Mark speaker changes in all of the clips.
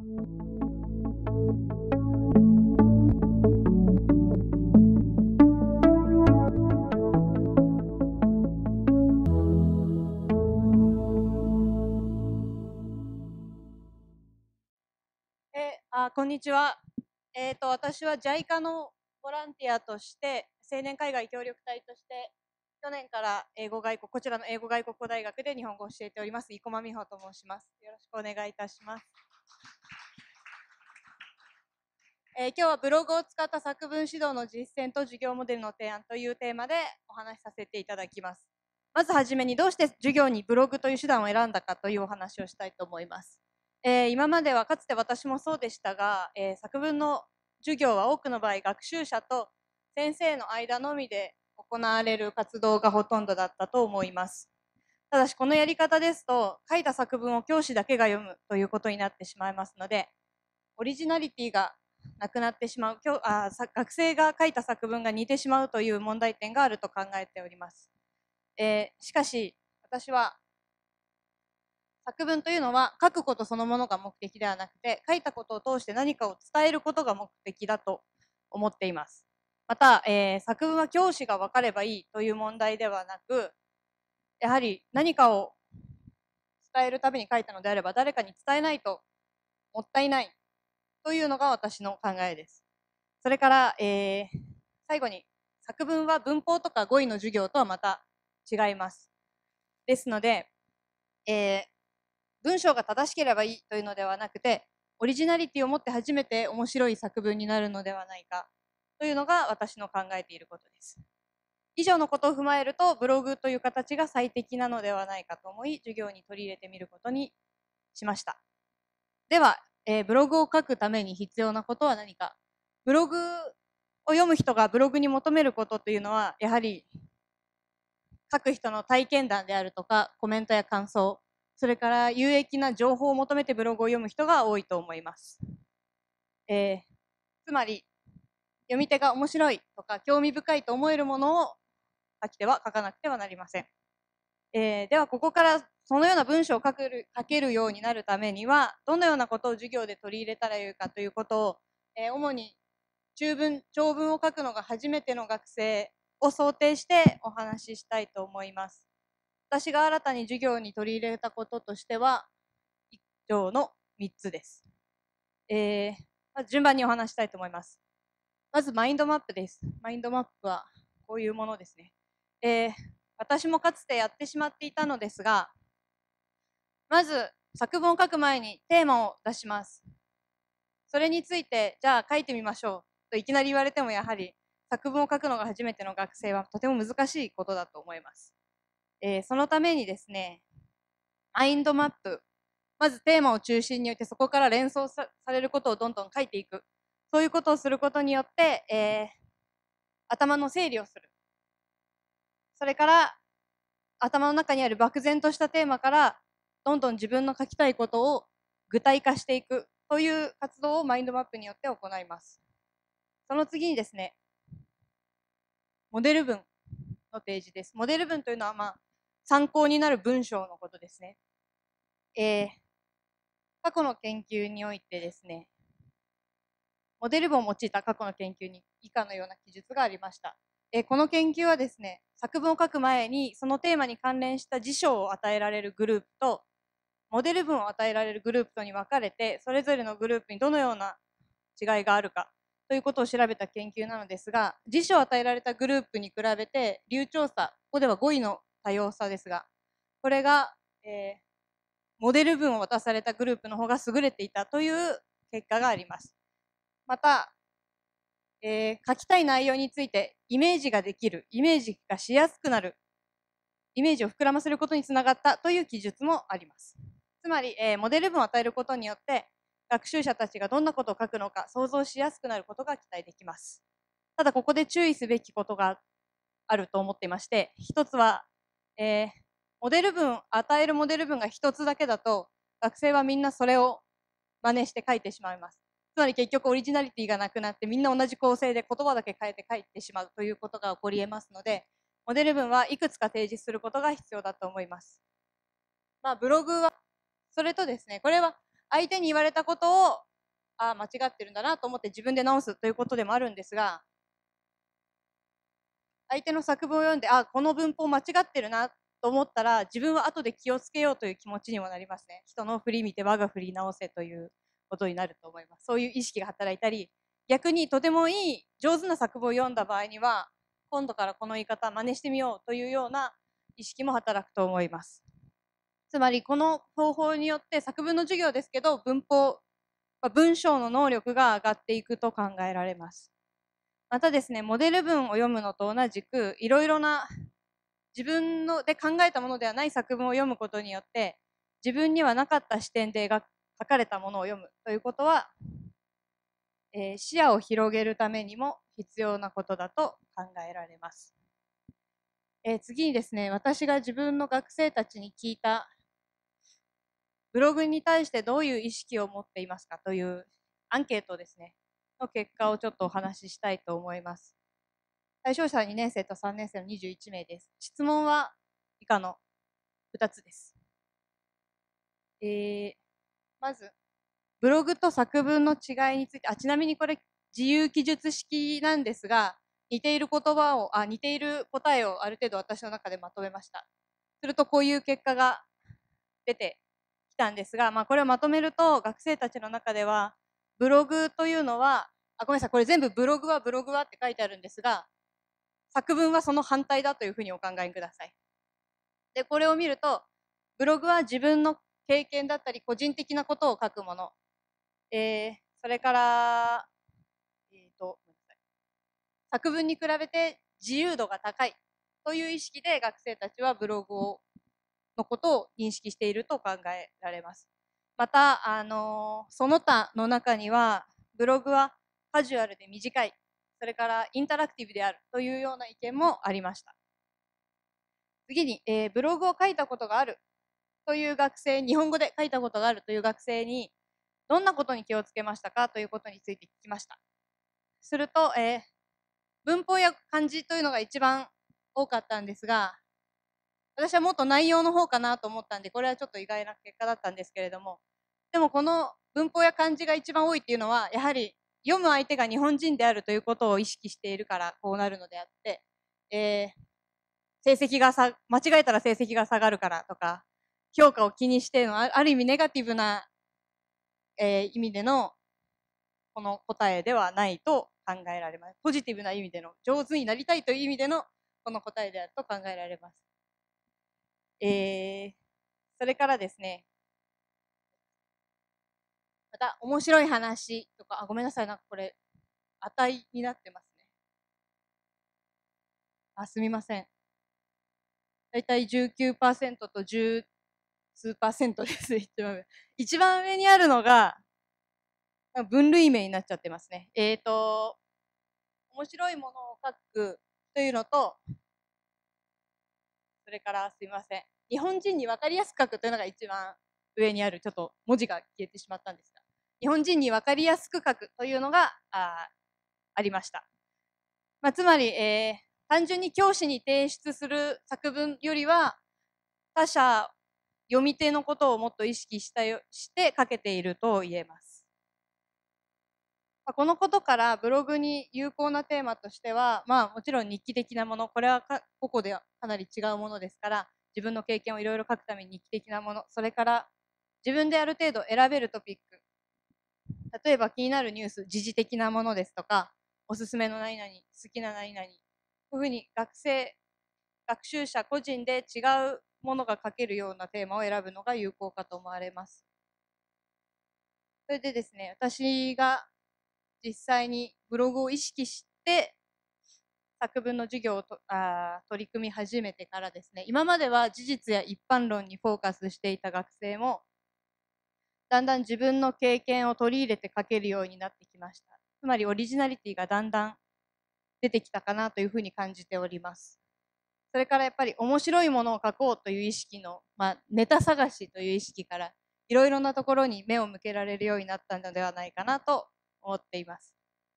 Speaker 1: こんにちは。私は JICA のボランティアとして、青年海外協力隊として、去年からこちらの英語外国語大学で日本語を教えております、生駒美穂と申します。よろしくお願いいたします。今日はブログを使った作文指導の実践と授業モデルの提案というテーマでお話しさせていただきます。まずはじめに、どうして授業にブログという手段を選んだかというお話をしたいと思います。今まではかつて私もそうでしたが、作文の授業は多くの場合、学習者と先生の間のみで行われる活動がほとんどだったと思います。ただし、このやり方ですと、書いた作文を教師だけが読むということになってしまいますので、オリジナリティがなくなってしまう、学生が書いた作文が似てしまうという問題点があると考えております。しかし、私は作文というのは書くことそのものが目的ではなくて、書いたことを通して何かを伝えることが目的だと思っています。また、作文は教師が分かればいいという問題ではなく、やはり何かを伝えるために書いたのであれば、誰かに伝えないともったいないというのが私の考えです。それから、最後に、作文は文法とか語彙の授業とはまた違います。ですので、文章が正しければいいというのではなくて、オリジナリティを持って初めて面白い作文になるのではないかというのが私の考えていることです。以上のことを踏まえると、ブログという形が最適なのではないかと思い、授業に取り入れてみることにしました。では、ブログを書くために必要なことは何か。ブログを読む人がブログに求めることというのは、やはり書く人の体験談であるとか、コメントや感想、それから有益な情報を求めてブログを読む人が多いと思います。つまり、読み手が面白いとか興味深いと思えるものを書き手は書かなくてはなりません。では、ここからそのような文章を書けるようになるためには、どのようなことを授業で取り入れたらよいかということを、主に長文を書くのが初めての学生を想定してお話ししたいと思います。私が新たに授業に取り入れたこととしては、以上の3つです。まず順番にお話したいと思います。まずマインドマップです。マインドマップはこういうものですね。私もかつてやってしまっていたのですが、まず作文を書く前にテーマを出します。それについて、じゃあ書いてみましょうといきなり言われても、やはり作文を書くのが初めての学生はとても難しいことだと思います。そのためにですね、マインドマップ、まずテーマを中心に置いて、そこから連想されることをどんどん書いていく。そういうことをすることによって、頭の整理をする。それから頭の中にある漠然としたテーマから、どんどん自分の書きたいことを具体化していくという活動をマインドマップによって行います。その次にですね、モデル文の提示です。モデル文というのは、参考になる文章のことですね。過去の研究においてですね、モデル文を用いた過去の研究に以下のような記述がありました。この研究はですね、作文を書く前にそのテーマに関連した辞書を与えられるグループと、モデル文を与えられるグループとに分かれて、それぞれのグループにどのような違いがあるかということを調べた研究なのですが、辞書を与えられたグループに比べて流暢さ、ここでは語彙の多様さですが、これが、モデル文を渡されたグループの方が優れていたという結果があります。また、書きたい内容についてイメージができる、イメージがしやすくなる、イメージを膨らませることにつながったという記述もあります。つまり、モデル文を与えることによって学習者たちがどんなことを書くのか想像しやすくなることが期待できます。ただ、ここで注意すべきことがあると思っていまして、一つは、与えるモデル文が一つだけだと、学生はみんなそれを真似して書いてしまいます。つまり結局オリジナリティがなくなって、みんな同じ構成で言葉だけ変えて書いてしまうということが起こり得ますので、モデル文はいくつか提示することが必要だと思います。ブログは、それとですね、これは相手に言われたことを、間違ってるんだなと思って自分で直すということでもあるんですが、相手の作文を読んで、この文法間違ってるなと思ったら、自分は後で気をつけようという気持ちにもなりますね。人の振り見て我が振り直せということになると思います。そういう意識が働いたり、逆にとてもいい上手な作文を読んだ場合には、今度からこの言い方真似してみようというような意識も働くと思います。つまりこの方法によって作文の授業ですけど、文法、文章の能力が上がっていくと考えられます。またですね、モデル文を読むのと同じく、いろいろな自分ので考えたものではない作文を読むことによって、自分にはなかった視点で書かれたものを読むということは、視野を広げるためにも必要なことだと考えられます。次にですね、私が自分の学生たちに聞いた、ブログに対してどういう意識を持っていますかというアンケートですね、の結果をちょっとお話ししたいと思います。対象者は2年生と3年生の21名です。質問は以下の2つです。まず、ブログと作文の違いについて、ちなみにこれ自由記述式なんですが、似ている答えをある程度私の中でまとめました。するとこういう結果が出てきたんですが、これをまとめると学生たちの中では、ブログというのは、ごめんなさい、これ全部ブログはって書いてあるんですが、作文はその反対だというふうにお考えください。で、これを見ると、ブログは自分の経験だったり個人的なことを書くもの。それから、ごめんなさい、作文に比べて自由度が高いという意識で学生たちはブログのことを認識していると考えられます。また、その他の中には、ブログはカジュアルで短い、それからインタラクティブであるというような意見もありました。次に、ブログを書いたことがあるという学生、日本語で書いたことがあるという学生に、どんなことに気をつけましたかということについて聞きました。すると、文法や漢字というのが一番多かったんですが、私はもっと内容の方かなと思ったんで、これはちょっと意外な結果だったんですけれども、でもこの文法や漢字が一番多いっていうのは、やはり読む相手が日本人であるということを意識しているからこうなるのであって、間違えたら成績が下がるからとか、評価を気にしてのある意味ネガティブな、意味でのこの答えではないと考えられます。ポジティブな意味での、上手になりたいという意味でのこの答えであると考えられます。それからですね、また面白い話とか、ごめんなさい、なんかこれ、値になってますね。すみません。だいたい 19% と10数%です。一番上にあるのが、分類名になっちゃってますね。面白いものを書くというのと、それからすみません。日本人に分かりやすく書くというのが一番上にある、ちょっと文字が消えてしまったんですが、日本人に分かりやすく書くというのがありました。つまり、単純に教師に提出する作文よりは、他者、読み手のことをもっと意識して書けていると言えます。このことからブログに有効なテーマとしては、もちろん日記的なもの、これは個々ではかなり違うものですから、自分の経験をいろいろ書くために日記的なもの、それから自分である程度選べるトピック、例えば気になるニュース、時事的なものですとか、おすすめの何々、好きな何々、こういうふうに学習者個人で違うものが書けるようなテーマを選ぶのが有効かと思われます。それでですね、私が実際にブログを意識して作文の授業を取り組み始めてからですね、今までは事実や一般論にフォーカスしていた学生も、だんだん自分の経験を取り入れて書けるようになってきました。つまりオリジナリティがだんだん出てきたかなというふうに感じております。それからやっぱり面白いものを書こうという意識の、ネタ探しという意識からいろいろなところに目を向けられるようになったのではないかなと思っています。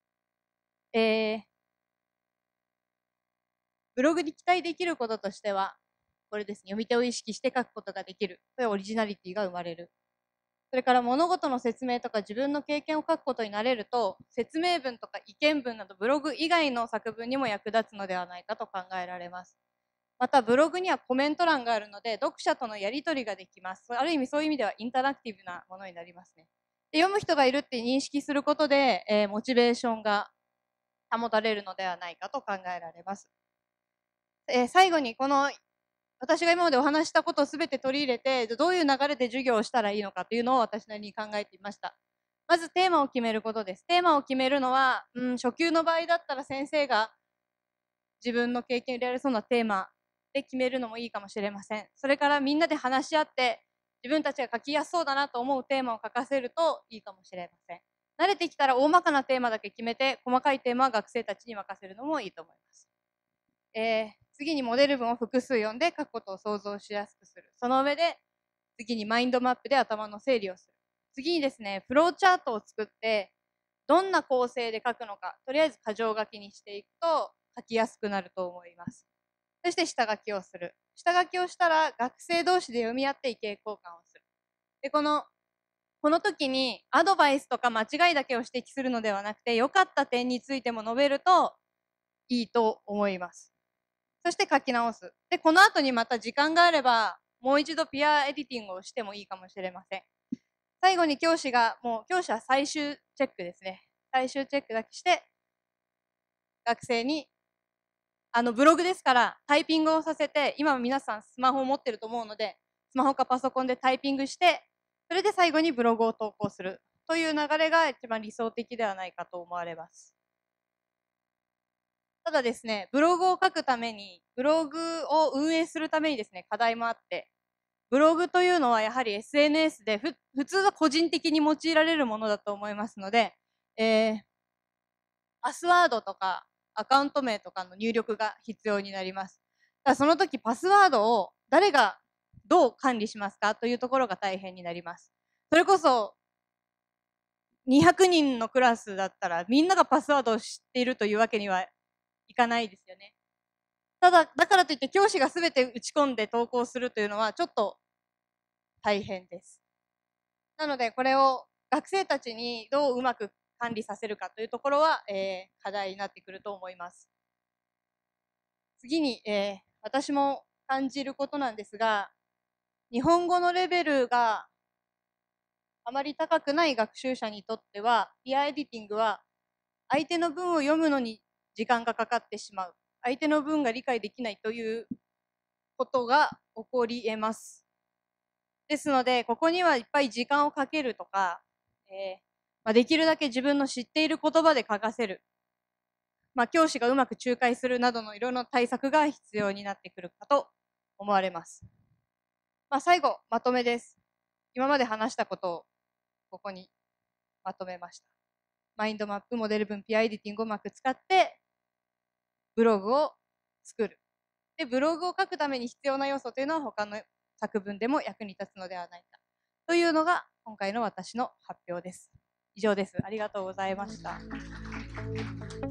Speaker 1: ブログに期待できることとしては、これですね、読み手を意識して書くことができる。それはオリジナリティが生まれる。 それから物事の説明とか自分の経験を書くことになれると、説明文とか意見文などブログ以外の作文にも役立つのではないかと考えられます。またブログにはコメント欄があるので、読者とのやり取りができます。ある意味そういう意味ではインタラクティブなものになりますね。で、読む人がいるって認識することで、モチベーションが保たれるのではないかと考えられます。最後にこの私が今までお話したことをすべて取り入れて、どういう流れで授業をしたらいいのかというのを私なりに考えていました。まずテーマを決めることです。テーマを決めるのは、初級の場合だったら先生が自分の経験を入れられそうなテーマで決めるのもいいかもしれません。それからみんなで話し合って、自分たちが書きやすそうだなと思うテーマを書かせるといいかもしれません。慣れてきたら大まかなテーマだけ決めて、細かいテーマは学生たちに任せるのもいいと思います。次にモデル文を複数読んで書くことを想像しやすくする。その上で、次にマインドマップで頭の整理をする。次にですね、フローチャートを作って、どんな構成で書くのか、とりあえず箇条書きにしていくと書きやすくなると思います。そして下書きをする。下書きをしたら学生同士で読み合って意見交換をする。で、この時にアドバイスとか間違いだけを指摘するのではなくて、良かった点についても述べるといいと思います。そして書き直す。で、この後にまた時間があれば、もう一度ピアエディティングをしてもいいかもしれません。最後に教師は最終チェックですね。最終チェックだけして、学生に、ブログですからタイピングをさせて、今皆さんスマホを持ってると思うので、スマホかパソコンでタイピングして、それで最後にブログを投稿するという流れが一番理想的ではないかと思われます。ただですね、ブログを書くために、ブログを運営するためにですね、課題もあって、ブログというのはやはり SNS で普通は個人的に用いられるものだと思いますので、パスワードとかアカウント名とかの入力が必要になります。ただその時パスワードを誰がどう管理しますかというところが大変になります。それこそ200人のクラスだったらみんながパスワードを知っているというわけにはいかないですよね。ただ、だからといって教師が全て打ち込んで投稿するというのはちょっと大変です。なのでこれを学生たちにどううまく管理させるかというところは、課題になってくると思います。次に、私も感じることなんですが、日本語のレベルがあまり高くない学習者にとっては、ピアエディティングは相手の文を読むのに時間がかかってしまう。相手の文が理解できないということが起こり得ます。ですので、ここにはいっぱい時間をかけるとか、できるだけ自分の知っている言葉で書かせる。教師がうまく仲介するなどのいろんな対策が必要になってくるかと思われます。最後、まとめです。今まで話したことをここにまとめました。マインドマップ、モデル文、ピアエディティングをうまく使って、ブログを作る。で、ブログを書くために必要な要素というのは他の作文でも役に立つのではないか。というのが今回の私の発表です。以上です。ありがとうございました。